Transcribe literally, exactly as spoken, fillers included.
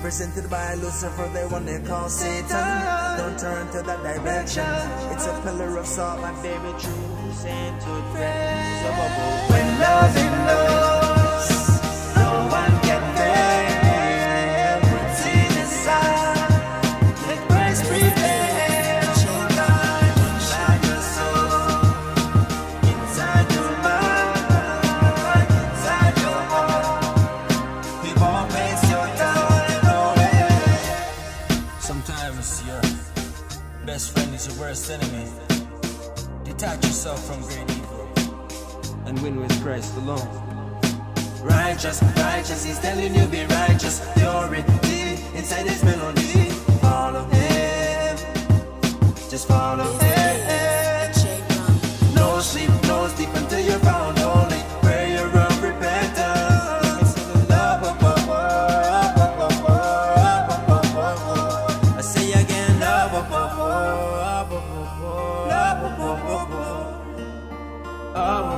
Presented by Lucifer, the one they call Satan. Don't turn to that direction. It's a pillar of salt, my baby, true sainthood friend. So when nothing knows, no one can fail. Put sin aside, let Christ prevail. Shine inside your soul, inside your mind, inside your heart. We won't waste your time, no way. Sometimes your best friend is your worst enemy. Detach yourself from great evil and win with Christ alone. Righteous, righteous, he's telling you be righteous. Purity inside his melody. Follow him, just follow him. No sleep, no sleep until you're found holy. Prayer of repentance. I say again, love, love, love, love, love.